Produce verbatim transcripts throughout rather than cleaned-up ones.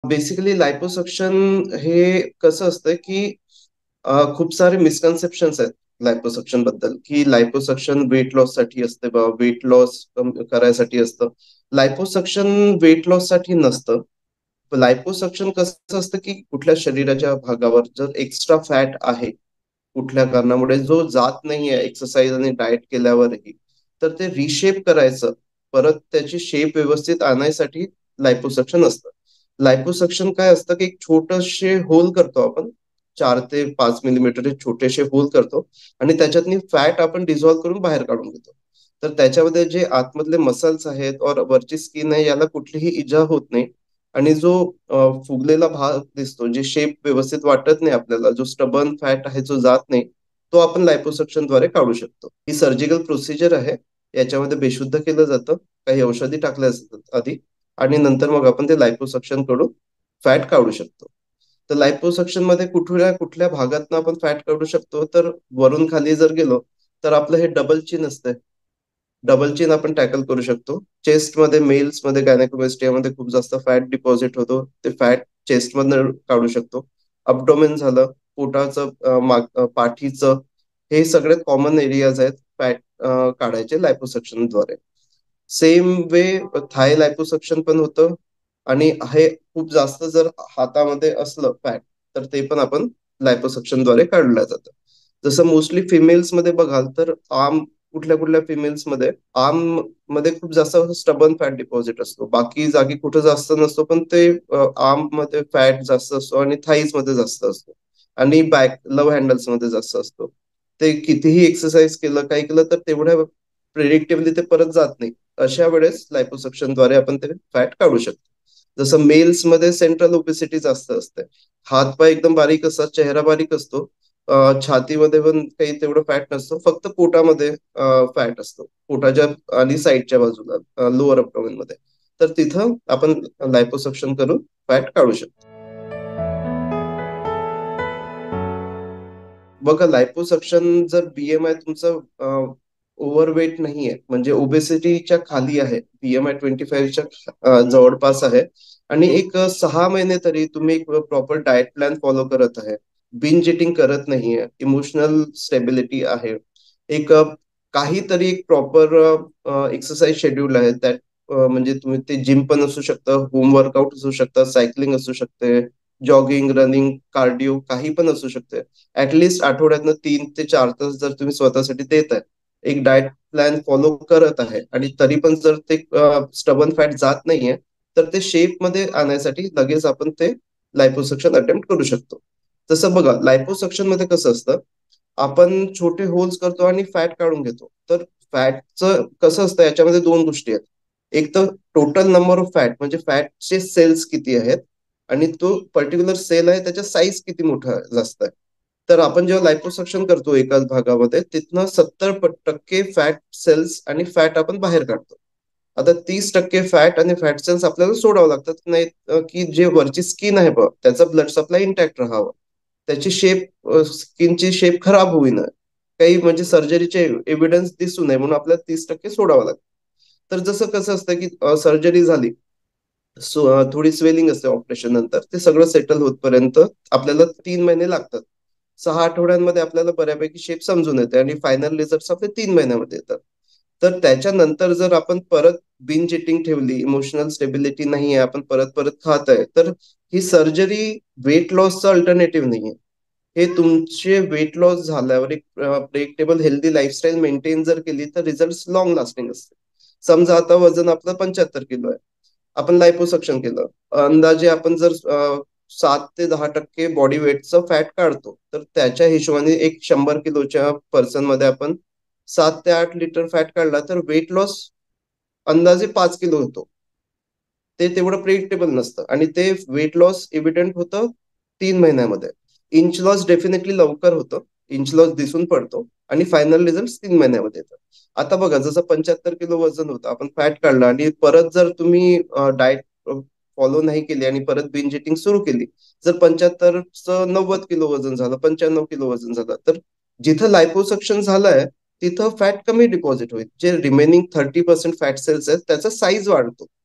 Basically लायपोसक्शन हे कसं असतं की अ, खूप सारे मिसकन्सेप्शन्स आहेत लायपोसक्शन बद्दल, की लायपोसक्शन वेट लॉस साठी असते बा, वेट लॉस करायसाठी असतं. लायपोसक्शन वेट लॉस साठी नसतं. लायपोसक्शन कसं असतं की कुठल्या शरीराच्या भागावर जर एक्स्ट्रा फॅट आहे कुठल्या कारणामुळे, जो जात नाहीये एक्सरसाइज आणि डाएट केल्यावरही, तर ते रिशेप करायचं, परत त्याची शेप व्यवस्थित आणायसाठी लायपोसक्शन असतं. लायपोसक्शन काय असतं की एक छोटेसे होल करतो आपण, चार ते पाच मिलीमीटर छोटेसे होल करतो आणि त्याच्यातनी फॅट आपण डिझॉल्व्ह करून बाहेर काढून घेतो. तर त्याच्यामध्ये जे आतमधले मसल्स आहेत और वरची स्किन आहे याला कुठलीही इजा होत नाही. आणि जो अ, फुगलेला भाग दिसतो, जे शेप व्यवस्थित वाटत नाही आपल्याला, जो स्टबर्न फॅट आहे जो जात नाही, तो आपण लायपोसक्शन द्वारे काढू शकतो. ही सर्जिकल प्रोसिजर आहे. याच्यामध्ये बेशुद्ध केलं जातं, काही औषधी टाकल्या जातात आधी, आणि नंतर मग आपण ते लायपोसक्शन कडून फॅट काढू शकतो. तर लायपोसक्शन मध्ये कुठल्या कुठल्या भागातनं आपण फॅट काढू शकतो, तर वरून खाली जर गेलो तर आपलं हे डबल चिन असते. डबल चिन आपण टॅकल करू शकतो. चेस्ट मध्ये, मेल्स मध्ये, गायनेकोमेस्टियामध्ये खूप जास्त फॅट डिपॉझिट होतो, ते फॅट चेस्ट मधनं काढू शकतो. अपडोमेन झालं, पोटाचं, अ, माग अ, पाठीचं, हे सगळ्यात कॉमन एरियाज आहेत फॅट काढायचे लायपोसक्शन द्वारे. सेम वे थाय लायपोसक्शन पण होतं. आणि हे खूप जास्त जर हातामध्ये असलं फॅट, तर ते पण आपण लायपोसक्शन द्वारे काढलं जातं. जसं मोस्टली फिमेल्स मध्ये बघाल तर आर्म, कुठल्या कुठल्या फिमेल्स मध्ये आर्म मध्ये खूप जास्त स्टबन फॅट डिपॉझिट असतो, बाकी जागी कुठं जास्त नसतो, पण ते आर्म मध्ये फॅट जास्त असतो आणि थाईज मध्ये जास्त असतो आणि बॅक लव्ह हँडल्स मध्ये जास्त असतो. ते कितीही एक्सरसाइज केलं, काही केलं, तर तेवढ्या प्रिडिक्टिव्हली ते परत जात नाही. अशा वेळेस लायपोसक्शन द्वारे आपण ते फॅट काढू शकतो. जसं मेल्स मध्ये सेंट्रल ओबेसिटी जास्त असते, हातपाय एकदम बारीक असतात, चेहरा बारीक असतो, अ, छातीमध्ये पण काही तेवढं फॅट नसतं, फक्त पोटामध्ये फॅट असतो, पोटाच्या आणि साईडच्या बाजूला लोअर अब्डोमेन मध्ये. तर तिथं आपण लायपोसक्शन करून फॅट काढू शकतो. बघा, लायपोसक्शन जर बीएमआय तुमचं ओव्हरवेट नाहीये, म्हणजे ओबेसिटीच्या खाली आहे, बीएमआय ट्वेंटी फाईव्हच्या जवळपास आहे, आणि एक अ, सहा महिने तरी तुम्ही एक प्रॉपर डाएट प्लॅन फॉलो करत आहे, बिंज इटिंग करत नाहीये, इमोशनल स्टेबिलिटी आहे, एक अ, काहीतरी एक प्रॉपर एक्सरसाइज शेड्यूल आहे, त्यात अ, म्हणजे तुम्ही ते जिम पण असू शकतं, होम वर्कआउट असू शकतं, सायकलिंग असू शकते, जॉगिंग, रनिंग, कार्डिओ, काही पण असू शकते. ऍटलिस्ट आठवड्यातनं तीन ते चार तास जर तुम्ही स्वतःसाठी देत आहे, एक डाएट प्लॅन फॉलो करत आहे, आणि तरी पण जर ते स्टबन फॅट जात नाहीये, तर ते शेप मध्ये आणण्यासाठी लगेच आपण ते लायपोसक्शन अटेम्प्ट करू शकतो. तसं बघा, लायपोसक्शन मध्ये कसं असतं, आपण छोटे होल्स करतो आणि फॅट काढून घेतो. तर फॅटचं कसं असतं, याच्यामध्ये दोन गोष्टी आहेत. एक तर टोटल नंबर ऑफ फॅट, म्हणजे फॅटचे सेल्स किती आहेत, आणि तो पर्टिक्युलर सेल आहे त्याच्या साईज किती मोठा जास्त आहे. तर आपण जेव्हा लायपोसक्शन करतो एकाच भागामध्ये, तिथनं सत्तर टक्के फॅट सेल्स आणि फॅट आपण बाहेर काढतो. आता तीस टक्के फॅट आणि फॅट सेल्स आपल्याला सोडावं लागतात, नाही अ, की जे वरची स्किन आहे बघ, त्याचा ब्लड सप्लाय इंटॅक्ट राहावं, त्याची शेप, स्किनची शेप खराब होऊ नये, काही म्हणजे सर्जरीचे एव्हिडन्स दिसू नये, म्हणून आपल्याला तीस टक्के सोडावं लागतं. तर जसं कसं असतं की सर्जरी झाली, सो अ, थोडी स्वेलिंग असते ऑपरेशन नंतर, ते सगळं सेटल होतपर्यंत आपल्याला तीन महिने लागतात. सहा आठवड्यांमध्ये आपल्याला बऱ्यापैकी शेप समजून येते आणि फायनल रिझल्ट आपले तीन महिन्यामध्ये येतात. तर त्याच्यानंतर जर आपण परत बिंज इटिंग ठेवली, इमोशनल स्टेबिलिटी नाही आहे, आपण परत परत खात आहे, तर ही सर्जरी वेट लॉसचं अल्टरनेटिव्ह नाहीये. हे तुमचे वेट लॉस झाल्यावर एक प्रेडिक्टेबल हेल्दी लाईफस्टाईल मेंटेन जर केली, तर रिझल्ट लॉंग लास्टिंग असते. समजा आता वजन आपलं पंच्याहत्तर किलो आहे, आपण लायपोसक्शन केलं, अंदाजे आपण जर अ, सात ते दहा टक्के बॉडी वेटचं फॅट काढतो, तर त्याच्या हिशोबाने एक शंभर किलोच्या पर्सन मध्ये आपण सात ते आठ लिटर फॅट काढला, तर वेट लॉस अंदाजे पाच किलो होतो. ते तेवढं प्रिडिक्टेबल नसतं, आणि ते वेट लॉस एव्हिडंट होतं तीन महिन्यामध्ये. इंच लॉस डेफिनेटली लवकर होतं, इंच लॉस दिसून पडतो, आणि फायनल रिझल्ट तीन महिन्यामध्ये येतात. आता बघा, जसं पंच्याहत्तर किलो वजन होतं, आपण फॅट काढलं, आणि परत जर तुम्ही डाएट फॉलो नाही केली आणि परत बिंज इटिंग सुरू केली, जर पंच्याहत्तरचं नव्वद किलो वजन झालं, पंच्याण्णव किलो वजन झालं, तर जिथं लायपोसक्शन झालंय तिथं फॅट कमी डिपॉझिट होईल, जे remaining thirty percent fat cells आहेत त्याचा साईज वाढतो.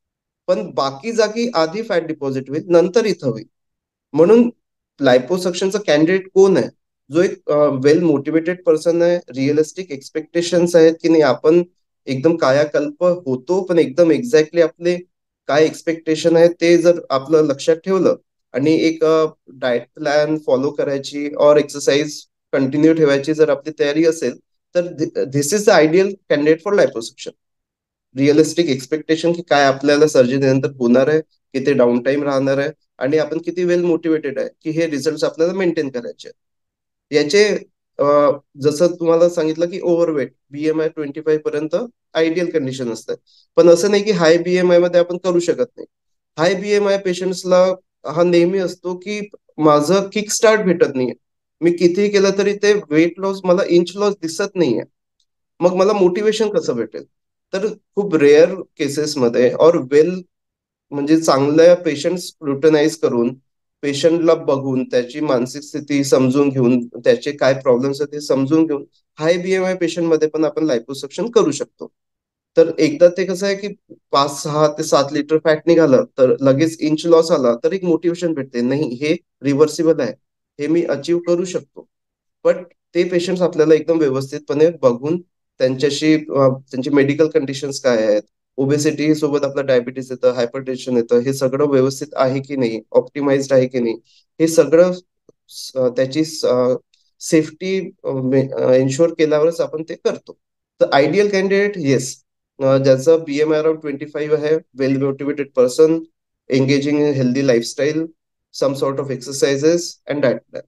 पण बाकी जागी आधी फॅट डिपॉझिट होईल, नंतर इथं होईल. म्हणून लायपोसक्शनचा कॅन्डिडेट कोण आहे? जो एक वेल मोटिवेटेड पर्सन आहे, रिअलिस्टिक एक्सपेक्टेशन्स आहेत की नाही, आपण एकदम कायाकल्प होतो, पण एकदम एक्झॅक्टली आपले काय एक्सपेक्टेशन आहे ते जर आपलं लक्षात ठेवलं आणि एक डाएट प्लॅन फॉलो करायची और एक्सरसाइज कंटिन्यू ठेवायची जर आपली तयारी असेल, तर this is the ideal candidate for liposuction. Realistic expectation की काय आपल्याला सर्जरी नंतर होणार आहे, किती डाऊन टाइम राहणार आहे, आणि आपण किती वेल मोटिवेटेड आहे की हे रिझल्ट आपल्याला मेंटेन करायचे आहेत. याचे अं, जसं तुम्हाला सांगितलं की ओव्हरवेट बीएमआय ट्वेंटी फाईव्ह पर्यंत आयडियल कंडिशन असतात. पण असं नाही की हाय बीएमआय मध्ये आपण करू शकत नाही. हाय बीएमआय पेशंट्सला हा नेहमी असतो की माझं किक स्टार्ट भेटत नाहीये. मी कितीही केलं तरी ते वेट लॉस, मला इंच लॉस दिसत नाहीये. मग मला मोटिवेशन कसं भेटेल? तर खूप रेअर केसेसमध्ये और वेल म्हणजे चांगल्या पेशंट्स प्रुटनाइज करून, पेशंटला बघून, त्याची मानसिक स्थिती समजून घेऊन, त्याचे काय प्रॉब्लेम्स आहेत ते समजून घेऊन, हाय बीएमआय पेशंट मध्ये पण आपण लायपोसक्शन करू शकतो. तर एकदा ते कसं आहे की पाच सहा ते सात लिटर फॅट निघालं तर लगेच इंच लॉस आला तर एक मोटिवेशन भेटते, नाही हे रिव्हर्सिबल आहे, हे मी अचीव करू शकतो. बट ते पेशंट्स आपल्याला एकदम व्यवस्थितपणे बघून त्यांच्याशी अ, त्यांची मेडिकल कंडिशन्स काय आहेत, ओबेसिटी सोबत आपलं डायबिटीस येतं, हायपरटेन्शन येतं, हे सगळं व्यवस्थित आहे की नाही, ऑप्टिमाइज्ड आहे की नाही, हे सगळं स- त्याची सेफ्टी एन्शुअर केल्यावरच आपण ते करतो. तर आयडियल कॅन्डिडेट येस, ज्याचं बीएमआय अराउंड ट्वेंटी फाईव्ह आहे, well motivated person, engaging in healthy lifestyle, some sort of exercises and diet plan.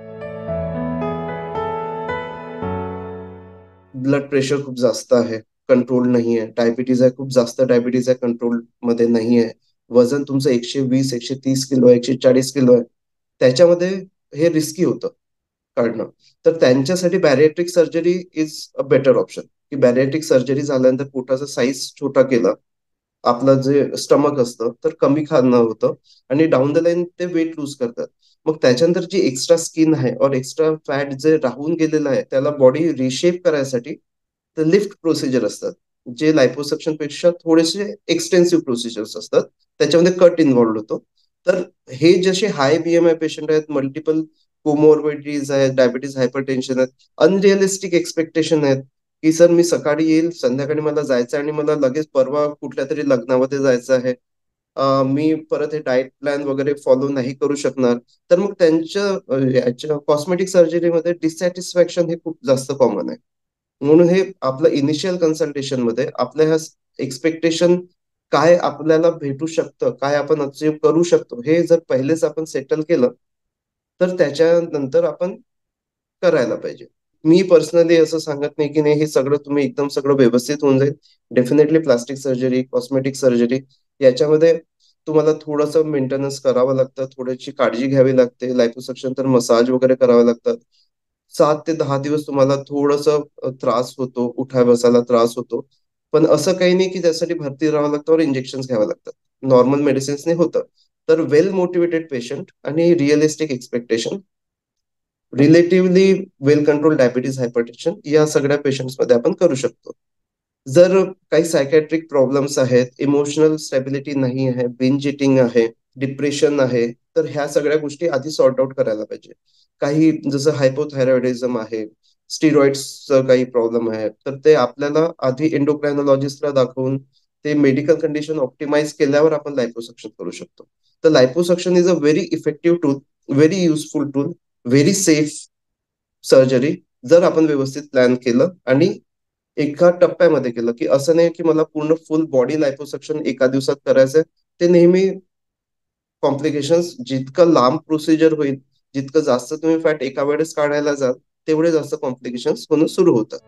Blood pressure खूप जास्त आहे, कंट्रोल नाही आहे, डायबिटीज आहे, खूप जास्त डायबिटीज आहे, कंट्रोल मध्ये नाही आहे, वजन तुमचं एकशे वीस एकशे तीस किलो आहे, एकशे चाळीस किलो आहे, त्याच्यामध्ये हे रिस्की होतं काढणं. तर त्यांच्यासाठी bariatric surgery is a better option. की बॅरिएट्रिक सर्जरी झाल्यानंतर पोटाचा साईज छोटा केला, आपलं जे स्टमक असतं तर कमी खाणं होतं, आणि डाऊन द लाईन ते वेट लूज करतात. मग त्याच्यानंतर जी एक्स्ट्रा स्किन आहे और एक्स्ट्रा फॅट जे राहून गेलेलं आहे त्याला बॉडी रिशेप करायसाठी तर लिफ्ट प्रोसिजर असतात, जे लायपोसक्शन पेक्षा थोडेसे एक्सटेन्सिव्ह प्रोसिजर्स असतात, त्याच्यामध्ये कट इन्व्हॉल्व होतो. तर हे जसे हाय बीएमआय पेशंट आहेत, मल्टिपल कोमोर्बिडिटीज आहेत, डायबिटीज, हायपरटेन्शन आहेत, अनरिअलिस्टिक एक्सपेक्टेशन आहेत की सर मी सकाळी येईल, संध्याकाळी मला जायचं आणि मला लगेच परवा कुठल्या तरी लग्नामध्ये जायचं आहे, अं, मी परत हे डाएट प्लॅन वगैरे फॉलो नाही करू शकणार. तर मग त्यांच्या अं, याच्या कॉस्मेटिक सर्जरीमध्ये डिससॅटिस्फॅक्शन हे खूप जास्त कॉमन आहे. म्हणून हे आपलं इनिशियल कन्सल्टेशन मध्ये आपल्या ह्या एक्सपेक्टेशन काय आपल्याला भेटू शकतं, काय आपण अचीव करू शकतो, हे जर पहिलेच आपण सेटल केलं तर त्याच्यानंतर आपण करायला पाहिजे. मी पर्सनली असं सांगत नाही की नाही हे सगळं तुम्ही एकदम सगळं व्यवस्थित होऊन जाईल. Definitely plastic surgery, cosmetic surgery याच्यामध्ये तुम्हाला थोडंसं मेंटेनन्स करावं लागतं, थोडीशी काळजी घ्यावी लागते. लायपोसक्शन तर मसाज वगैरे करावे लागतात. सात ते दहा दिवस तुम्हाला थोडंसं अ, त्रास होतो, उठाय बसायला त्रास होतो. पण असं काही नाही की त्यासाठी भरती राहावं लागतं और इंजेक्शन घ्यावं लागतात. नॉर्मल मेडिसिन्सने होतं. तर वेल मोटिवेटेड पेशंट आणि realistic expectation, relatively well control diabetes, hypertension या सगळ्या पेशंट्समध्ये आपण करू शकतो. जर काही सायकॅट्रिक प्रॉब्लेम्स आहेत, इमोशनल स्टॅबिलिटी नाही आहे, बिंज इटिंग आहे, डिप्रेशन आहे, तर ह्या सगळ्या गोष्टी आधी सॉर्ट आउट करायला पाहिजे. काही जसं हायपोथायरॉइडिझम आहे, स्टिरॉइड्सचं काही प्रॉब्लेम आहे, तर ते आपल्याला आधी एंडोक्रायनॉलॉजिस्टला दाखवून ते मेडिकल कंडिशन ऑप्टिमाइज केल्यावर आपण लायपोसक्शन करू शकतो. तर liposuction is a very effective tool, very useful tool, very safe surgery, जर आपण व्यवस्थित प्लॅन केलं आणि एका टप्प्यामध्ये केलं, की असं नाही की मला पूर्ण फुल बॉडी लायपोसक्शन एका दिवसात करायचंय. ते नेहमी कॉम्प्लिकेशन्स, जितकं लांब प्रोसिजर होईल, जितकं जास्त तुम्ही फॅट एका वेळेस काढायला जाल, तेवढे जास्त कॉम्प्लिकेशन्स होणं सुरू होतात.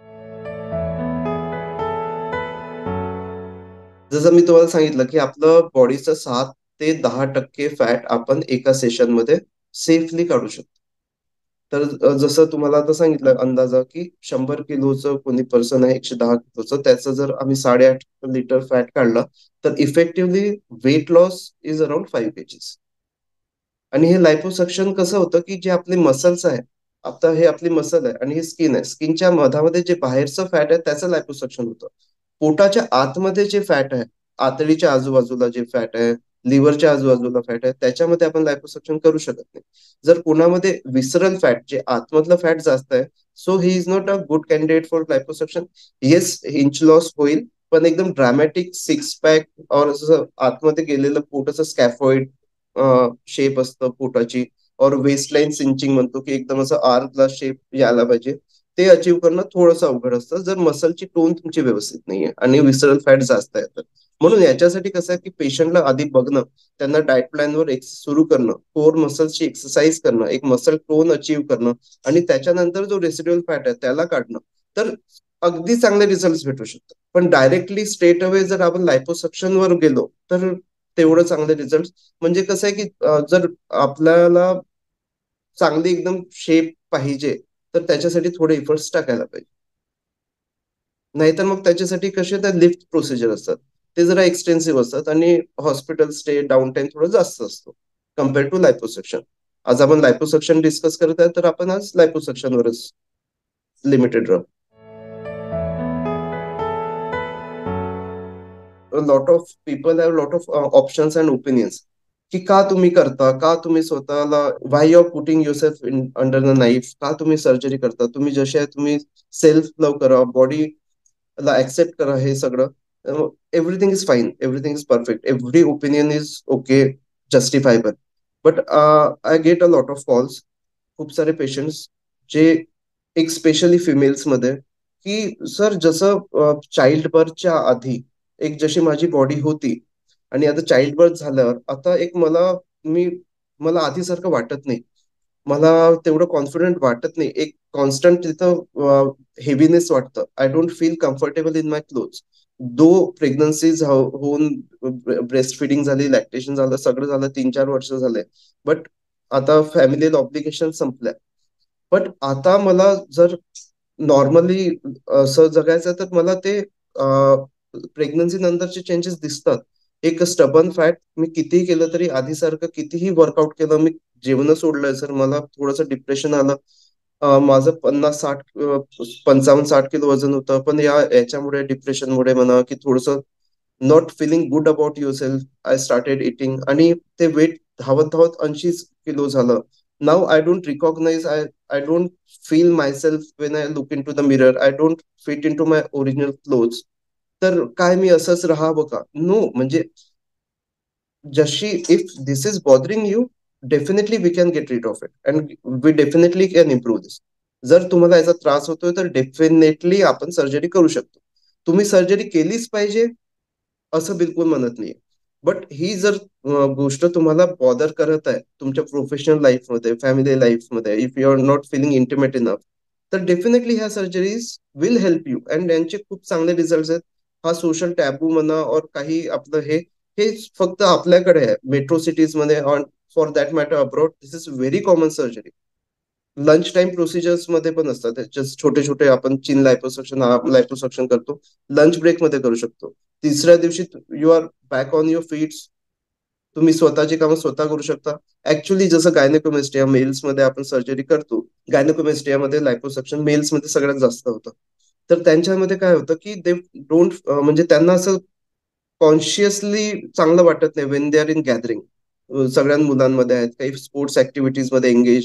जसं मी तुम्हाला सांगितलं, की आपलं बॉडीचं सात ते दहा टक्के फॅट आपण एका सेशनमध्ये सेफली काढू शकतो. तर अ, जसं तुम्हाला आता सांगितलं अंदाजा, की शंभर किलोचं कोणी पर्सन आहे, एकशे दहा किलोचं, त्याचं जर आम्ही साडेआठ लिटर फॅट काढला, तर effectively weight loss is around five kgs. आणि हे लायपोसक्शन कसं होतं, की जे आपले मसल्स आहे, आता हे आपली मसल आहे आणि ही स्किन आहे. स्किनच्या मधामध्ये जे बाहेरचं फॅट आहे त्याचं लायपोसक्शन होतं. पोटाच्या आतमध्ये जे फॅट आहे, आतडीच्या आजूबाजूला जे फॅट आहे, लिव्हरच्या आजूबाजूला फॅट आहे, त्याच्यामध्ये आपण लायपोसक्शन करू शकत नाही. जर कोणामध्ये विसरल फॅट, जे आतमधलं फॅट जास्त आहे, so he is not a good candidate for liposuction. Yes, inch loss होईल, पण एकदम ड्रामॅटिक सिक्स पॅक और असं आतमध्ये गेलेलं पोटाचं स्कॅफॉइड शेप असतं पोटाची, और वेस्टलाईन सिंचिंग म्हणतो, की एकदम असं आर्कला शेप यायला पाहिजे. ते अचीव करणं थोडंसं अवघड असतं जर मसलची टोन तुमची व्यवस्थित नाहीये आणि विसरल फॅट जास्त आहे तर. म्हणून याच्यासाठी कसं आहे की पेशंटला आधी बघणं, त्यांना डाएट प्लॅनवर सुरू करणं, कोर मसल्सची एक्सरसाइज करणं, एक मसल टोन अचीव करणं, आणि त्याच्यानंतर जो रेसिड्युअल फॅट आहे त्याला काढणं, तर अगदी चांगले रिझल्ट भेटू शकतात. पण डायरेक्टली स्ट्रेट अवे जर आपण लायपोसक्शन वर गेलो तर तेवढं चांगले रिझल्ट, म्हणजे कसं आहे की अं, जर आपल्याला चांगली एकदम शेप पाहिजे तर त्याच्यासाठी थोडे इफर्ट्स टाकायला पाहिजे. नाहीतर मग त्याच्यासाठी कसे त्या लिफ्ट प्रोसिजर असतात, ते जरा एक्सटेन्सिव्ह असतात आणि हॉस्पिटल स्टे डाऊन टाइम थोडा जास्त असतो कम्पेअर टू लायपोसक्शन. आज आपण लायपोसक्शन डिस्कस करत आहे तर आपण आज लायपोसक्शन वरच लिमिटेड राहू. Lot of people have lot of options and opinions, की का तुम्ही करता, का तुम्ही स्वतःला, why you are putting yourself in under the knife, का तुम्ही सर्जरी करता, तुम्ही जसे आहे तुम्ही सेल्फ लव्ह करा, बॉडी ला ऍक्सेप्ट करा, हे सगळं everything is fine, everything is perfect, every opinion is okay, justifiable. But I get a lot of calls, खूप सारे पेशंट्स जे, एक स्पेशली फिमेल्स मध्ये, की सर जसं चाइल्ड बर्थच्या आधी एक जशी माझी बॉडी होती आणि आता चाइल्ड बर्थ झाल्यावर आता एक मला, मी मला आधीसारखं वाटत नाही, मला तेवढं कॉन्फिडंट वाटत नाही, एक कॉन्स्टंट तिथं हेवीनेस वाटतं, I don't feel comfortable in my clothes. दो प्रेग्नन्सीज होऊन ब्रेस्ट फिडिंग झाली, लॅक्टेशन झालं, सगळं झालं, तीन चार वर्ष झाले, बट आता फॅमिली ऑब्लिगेशन संपल्या. बट आता मला जर नॉर्मली असं जगायचं तर मला ते प्रेग्नन्सी नंतरचे चेंजेस दिसतात. एक स्टबन फॅट, मी कितीही केलं तरी आधीसारखं, कितीही वर्कआउट केलं, मी जेवण सोडलंय सर, मला थोडंसं डिप्रेशन आलं. अं, माझं पन्नास साठ अं, पंचावन्न साठ किलो वजन होतं, पण या याच्यामुळे डिप्रेशनमुळे म्हणा की थोडंसं not feeling good about yourself, I started eating, आणि ते वेट धावत धावत ऐंशी किलो झालं. Now I don't recognise, I I don't feel myself when I look into the mirror, I don't fit into my original clothes. तर काय मी असंच राहावं का? नो, म्हणजे जशी, if this is bothering you, definitely we can get rid of it and we definitely can improve this. जर तुम्हाला याचा त्रास होतोय तर डेफिनेटली आपण सर्जरी करू शकतो. तुम्ही सर्जरी केलीच पाहिजे असं बिलकुल म्हणत नाही. बट ही जर अं, गोष्ट तुम्हाला बॉदर करत आहे तुमच्या प्रोफेशनल लाईफमध्ये, फॅमिली लाईफमध्ये, if you are not feeling intimate enough, तर डेफिनेटली ह्या surgeries will help you and यांचे खूप चांगले रिझल्ट आहेत. हा सोशल टॅबू म्हणा और काही आपलं हे हे फक्त आपल्याकडे आहे मेट्रो सिटीज मध्ये, on for that matter abroad this is very common surgery. Lunch time procedures मध्ये पण असतात, जस्ट छोटे छोटे, आपण चिन लायपोसक्शन लायपोसक्शन करतो, लंच ब्रेक मध्ये करू शकतो. तिसऱ्या दिवशी you are back on your feet, तुम्ही स्वतःची कामं स्वतः करू शकता. ऍक्च्युली जसं गायनेकोमेस्टिया मेल्स मध्ये आपण सर्जरी करतो, गायनेकोमेस्टिया मध्ये लायपोसक्शन मेल्स मध्ये सगळ्यात जास्त होतं. तर त्यांच्यामध्ये काय होतं की दे डोंट, म्हणजे त्यांना असं कॉन्शियसली चांगलं वाटत नाही when they are in gathering. सगळ्या मुलांमध्ये आहेत, काही स्पोर्ट्स ऍक्टिव्हिटीज मध्ये एंगेज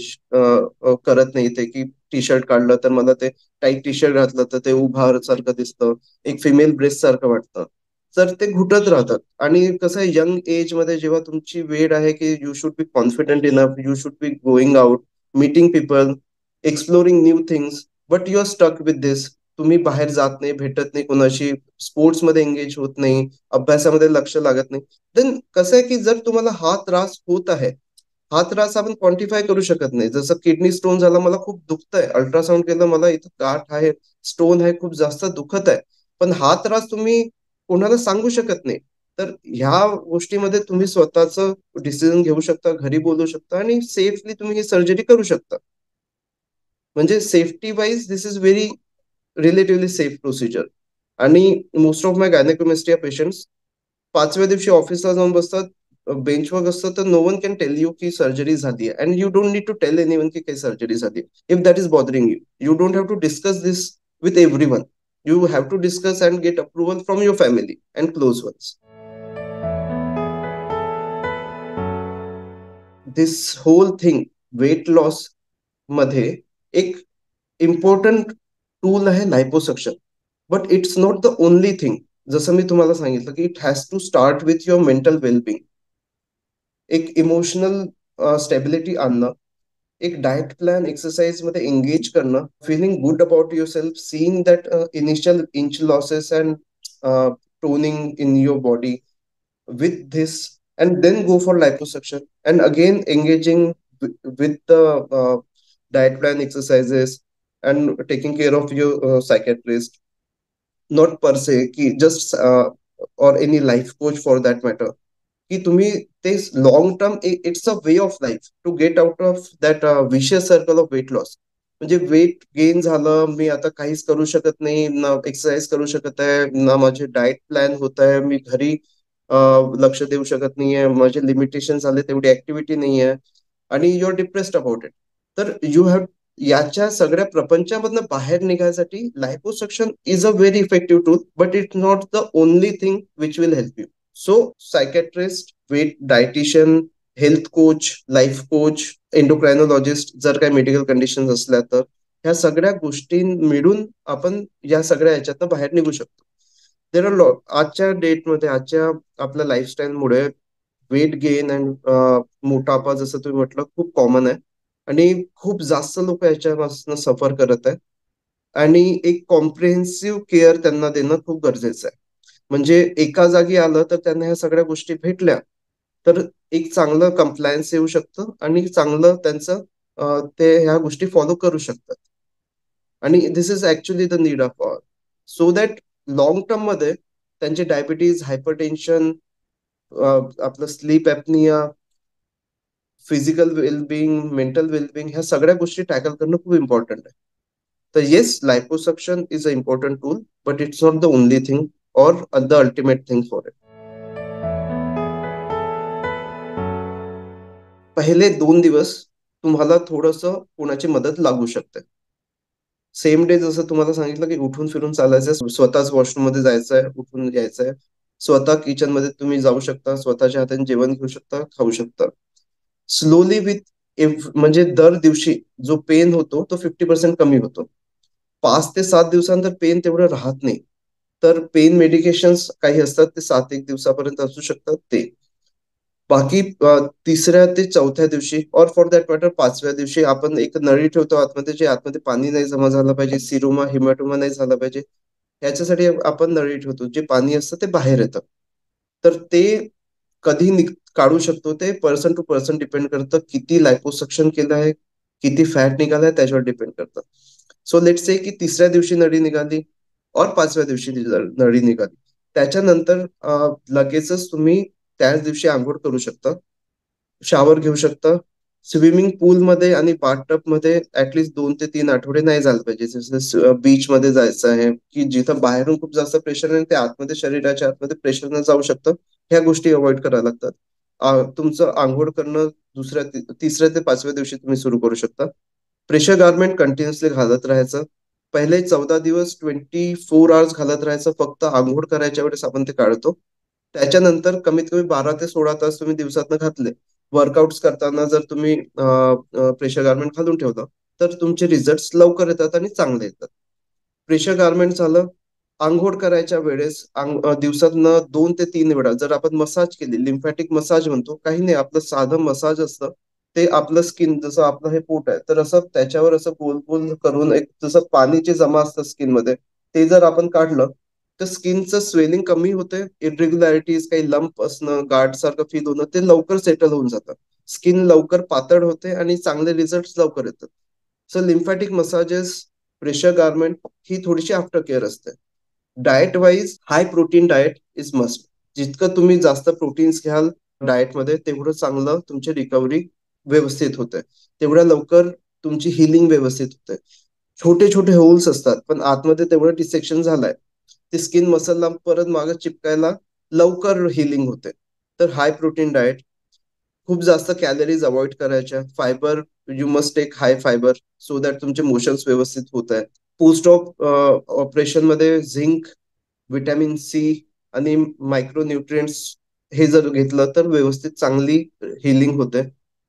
करत नाही ते, की टी शर्ट काढलं तर मला ते, टाईट टी शर्ट घातलं तर ते उभार सारखं दिसतं, एक फिमेल ब्रेस्ट सारखं वाटतं, तर ते घुटत राहतात. आणि कसं आहे, यंग एज मध्ये जेव्हा तुमची वेळ आहे की you should be confident enough, you should be going out, meeting people, exploring new things, but you are stuck with this. तुम्ही बाहेर जात नाही, भेटत नाही कोणाशी, स्पोर्ट्स मध्ये एंगेज होत नाही, अभ्यासामध्ये लक्ष लागत नाही. देन कसं आहे की जर तुम्हाला हा त्रास होत आहे, हा त्रास आपण क्वांटिफाय करू शकत नाही. जसं किडनी स्टोन झाला, मला खूप दुखतंय, अल्ट्रासाऊंड केलं, मला इथं गाठ आहे, स्टोन आहे, खूप जास्त दुखत आहे, पण हा त्रास तुम्ही कोणाला सांगू शकत नाही. तर ह्या गोष्टीमध्ये तुम्ही स्वतःच डिसिजन घेऊ शकता, घरी बोलू शकता आणि सेफली तुम्ही ही सर्जरी करू शकता. म्हणजे safety wise this is very relatively safe procedure. आणि most of my gynaecomastia patients पाचव्या दिवशी ऑफिसला जाऊन बसतात, बेंचवर असतं, तर no one can tell you की सर्जरी झाली आहे, and you don't need to tell anyone की काही सर्जरी झाली. If that is bothering you, you don't have to discuss this with everyone. You have to discuss and get approval from your family and close ones. This whole thing weight loss मध्ये एक important tool आहे liposuction. But it's not the only thing. जसं मी तुम्हाला सांगितलं की it has to start with your mental wellbeing. एक emotional stability आणणं, एक डाएट प्लॅन एक्सरसाइज मध्ये एंगेज करणं, feeling good about yourself, seeing that initial inch losses and toning in your body with this, and then go for liposuction, and again engaging wi- with the uh, diet plan exercises and taking care of your uh, psychiatrist, not per se ki just uh, or any life coach for that matter, की तुम्ही ते long term it's a way of life to get out of that vicious circle of weight loss. म्हणजे weight gain झालं, मी आता काहीच करू शकत नाही, ना एक्सरसाइज करू शकत आहे, ना माझे डाएट प्लॅन होत आहे, मी घरी अं, लक्ष देऊ शकत नाहीये, माझे लिमिटेशन झाले, तेवढी ऍक्टिव्हिटी नाहीये, आणि you are depressed about it. तर यू हॅव याच्या सगळ्या प्रपंचामधनं बाहेर निघायसाठी liposuction is a very effective tool, but it's not the only thing which will help you. So psychiatrist, weight dietitian, health coach, life coach, endocrinologist, जर काही medical condition असल्या तर ह्या सगळ्या गोष्टी मिळून आपण या सगळ्या ह्याच्यातनं बाहेर निघू शकतो. देर आर लॉ आजच्या डेटमध्ये, आजच्या आपल्या लाईफस्टाईलमुळे वेट गेन अँड मोटापा, जसं तुम्ही म्हटलं, खूप कॉमन आहे, आणि खूप जास्त लोक याच्यापासून सफर करत आहेत. आणि एक कॉम्प्रिहेन्सिव्ह केअर त्यांना देणं खूप गरजेचं आहे. म्हणजे एका जागी आलं तर त्यांना ह्या सगळ्या गोष्टी भेटल्या तर एक चांगलं कंप्लायन्स येऊ शकतं, आणि चांगलं त्यांचं अं, ते ह्या गोष्टी फॉलो करू शकतात. आणि this is actually the need of all, so that long term मध्ये त्यांचे डायबिटीज, हायपरटेन्शन, आपलं sleep apnoea, physical wellbeing, mental wellbeing, ह्या सगळ्या गोष्टी टॅकल करणं खूप इम्पॉर्टंट आहे. तर yes, liposuction is a important tool, but it's not the only thing और the ultimate thing for it. पहिले दोन दिवस तुम्हाला थोडंसं कोणाची मदत लागू शकते. सेम डे जसं तुम्हाला सांगितलं की उठून फिरून चालायचं, स्वतःच वॉशरूम मध्ये जायचंय, उठून यायचंय, स्वतः किचन मध्ये तुम्ही जाऊ शकता, स्वतःच्या हाताने जेवण घेऊ शकता, खाऊ शकता. स्लोली विथ म्हणजे दर दिवशी जो पेन होतो तो फिफ्टी पर्सेंट कमी होतो. पाच ते सात दिवसानंतर पेन तेवढं राहत नाही. तर पेन मेडिकेशन्स काही असतात ते सात एक दिवसापर्यंत असू शकतात ते. बाकी अ, तिसऱ्या ते चौथ्या दिवशी, और फॉर दॅट मॅटर पाचव्या दिवशी, आपण एक नळी ठेवतो आतमध्ये, जे आतमध्ये पाणी नाही जमा झालं पाहिजे, सिरोमा हिमॅटोमा नाही झाला पाहिजे, याच्यासाठी आपण नळी ठेवतो. जे पाणी असतं ते बाहेर येतं. तर ते कधी निघ काढू शकतो ते पर्सन टू पर्सन डिपेंड करतं, किती लायपोसक्शन केलं आहे, किती फॅट निघालाय त्याच्यावर डिपेंड करतं. सो लेट से की तिसऱ्या दिवशी नळी निघाली और पाचव्या दिवशी नळी निघाली, त्याच्यानंतर अ, लगेचच तुम्ही त्याच दिवशी आंघोळ करू शकता, शॉवर घेऊ शकता. स्विमिंग पूलमध्ये आणि बाथटबमध्ये ऍटलीस्ट दोन ते तीन आठवडे नाही झालं पाहिजे. जसं बीच मध्ये जायचं आहे, की जिथं बाहेरून खूप जास्त प्रेशर आहे, ते आतमध्ये, शरीराच्या आतमध्ये प्रेशरनं जाऊ शकतं. ह्या गोष्टी अवॉइड कराव्या लागतात. आ, तुमचं आंघोळ करणं दुसऱ्या ति- तिसऱ्या ते पाचव्या दिवशी तुम्ही सुरू करू शकता. प्रेशर गार्मेंट कंटिन्युअसली घालत राहायचं. पहिले चौदा दिवस ट्वेंटी फोर आवर्स घालत राहायचं, फक्त आंघोळ करायच्या वेळेस आपण ते काढतो. त्याच्यानंतर कमीत कमी बारा ते सोळा तास तुम्ही दिवसातनं घातले. वर्कआउट्स करताना जर तुम्ही प्रेशर गार्मेंट घालून ठेवलं तर तुमचे रिझल्ट लवकर येतात आणि चांगले येतात. प्रेशर गार्मेंट झालं. अंघोळ करायच्या वेळेस अंग- अ, दिवसातनं दोन ते तीन वेळा जर आपण मसाज केली, लिम्फॅटिक मसाज म्हणतो, काही नाही, आपलं साधं मसाज असतं, ते आपलं स्किन, जसं आपलं हे पोट आहे तर असं त्याच्यावर असं गोल गोल करून, एक जसं पाणीचे जमा असतं स्किन मध्ये, ते जर आपण काढलं तर स्किनचं स्वेलिंग कमी होते, इरेग्युलॅरिटीज, काही लंप असणं, गाठ सारखं फील होणं, ते लवकर सेटल होऊन जातं. स्किन लवकर पातळ होते आणि चांगले रिझल्ट लवकर येतात. So lymphatic massages, pressure garment, ही थोडीशी आफ्टर केअर असते. Diet wise high protein diet is must. जितकं तुम्ही जास्त प्रोटीन्स घ्याल डाएटमध्ये, तेवढं चांगलं तुमची रिकव्हरी व्यवस्थित होते, तेवढ्या लवकर तुमची हिलिंग व्यवस्थित होते. छोटे छोटे होल्स असतात पण आतमध्ये तेवढं डिसेक्शन झालंय, ते स्किन मसलला परत मागे चिपकायला लवकर हिलिंग होते. तर हाय प्रोटीन डाएट, खूप जास्त कॅलरीज अवॉइड करायच्या, fibre, you must take high fibre, so that तुमचे मोशन्स व्यवस्थित होत आहे. पोस्ट ऑप ऑपरेशन मध्ये झिंक, विटॅमिन सी आणि मायक्रोन्युट्रिएंट्स हे जर घेतलं तर व्यवस्थित चांगली हिलिंग होते.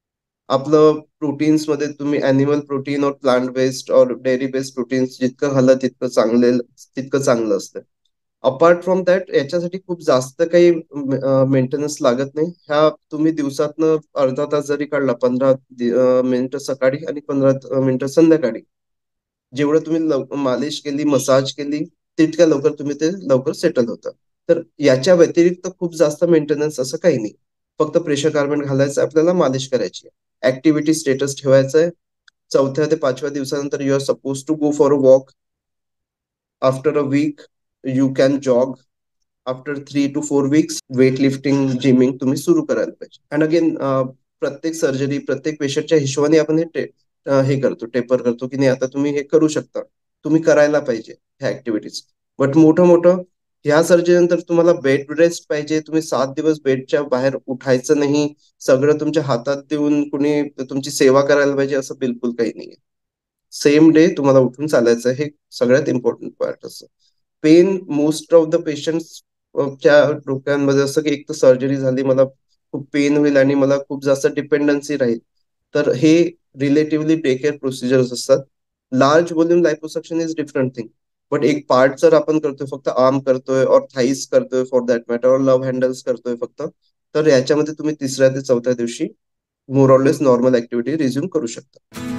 आपलं प्रोटीन्स मध्ये तुम्ही अॅनिमल प्रोटीन और प्लांट बेस्ड और डेअरी बेस्ड प्रोटीन्स जितकं खाल्लं तितकं चांगले तितकं चांगलं असतं. अपार्ट फ्रॉम दॅट याच्यासाठी खूप जास्त काही मेंटेनन्स लागत नाही. ह्या तुम्ही दिवसातनं अर्धा तास जरी काढला, पंधरा मिनिटं सकाळी आणि पंधरा मिनिटं संध्याकाळी, जेवढं तुम्ही लव- मालिश केली, मसाज केली, तितक्या लवकर तुम्ही ते लवकर सेटल होतं. तर याच्या व्यतिरिक्त खूप जास्त मेंटेनन्स असं काही नाही. फक्त प्रेशर कार्बन घालायचं, आपल्याला मालिश करायची आहे, ऍक्टिव्हिटी स्टेटस ठेवायचं आहे. चौथ्या ते पाचव्या दिवसानंतर you are suppose to go for a walk. After a week you can jog. After three to four weeks weight lifting, gymming तुम्ही सुरू करायला पाहिजे. अँड अगेन प्रत्येक सर्जरी, प्रत्येक पेशंटच्या हिशोबाने आपण हे टे- अं, हे करतो, टेपर करतो की नाही आता तुम्ही हे करू शकता, तुम्ही करायला पाहिजे ह्या ऍक्टिव्हिटीज. बट मोठं मोठं ह्या सर्जरी नंतर तुम्हाला बेड रेस्ट पाहिजे, तुम्ही सात दिवस बेडच्या बाहेर उठायचं नाही, सगळं तुमच्या हातात देऊन कुणी तुमची सेवा करायला पाहिजे, असं बिलकुल काही नाहीये. सेम डे तुम्हाला उठून चालायचं, हे सगळ्यात इम्पॉर्टंट पार्ट असतं. Pain most of the patients च्या डोक्यांमध्ये असं की एक तर सर्जरी झाली, मला खूप पेन होईल आणि मला खूप जास्त डिपेंडन्सी राहील. तर हे रिलेटिव्हली डे केअर प्रोसिजर्स असतात. Large volume liposuction is different thing. But एक पार्ट जर आपण करतोय, फक्त आर्म करतोय और थाईज करतोय फॉर दॅट मॅटर, और लव्ह हँडल्स करतोय फक्त, तर याच्यामध्ये तुम्ही तिसऱ्या ते चौथ्या दिवशी more or less normal activity resume करू शकता.